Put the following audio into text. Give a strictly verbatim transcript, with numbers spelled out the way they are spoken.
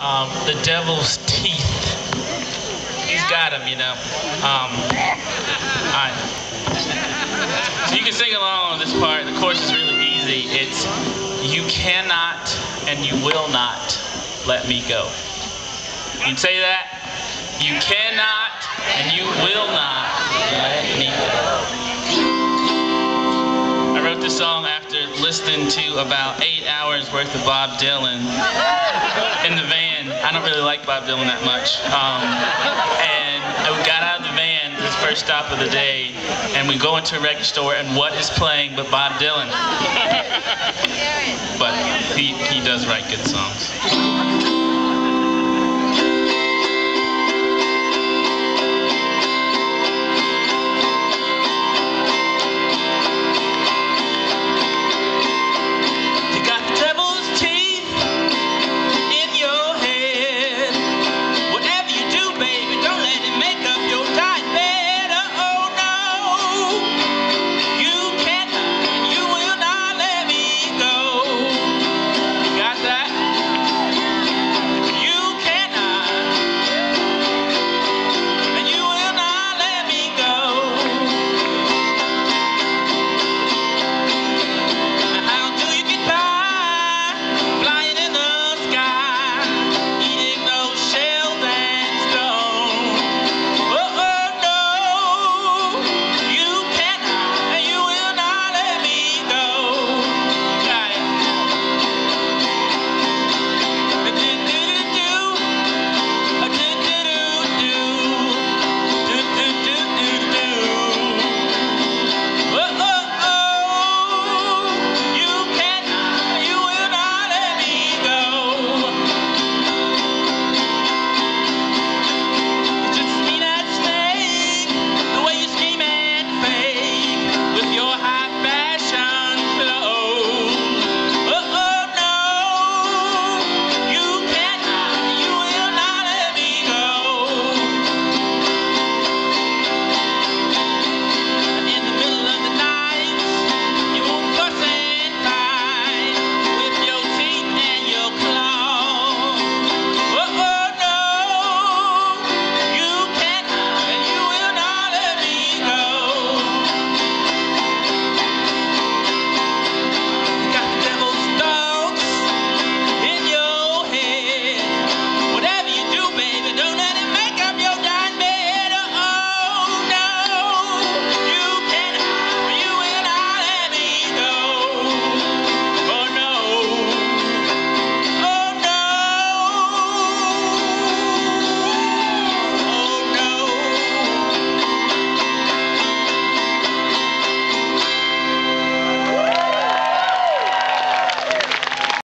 um, the devil's teeth. He's got him, you know. Um, I, so you can sing along on this part. The chorus is really easy. It's, you cannot and you will not let me go. You can say that. You cannot and you will not let me go. I wrote this song after listening to about eight hours worth of Bob Dylan in the van. I don't really like Bob Dylan that much. Um, and we got out of the van, this first stop of the day, and we go into a record store, and what is playing but Bob Dylan? But he, he does write good songs.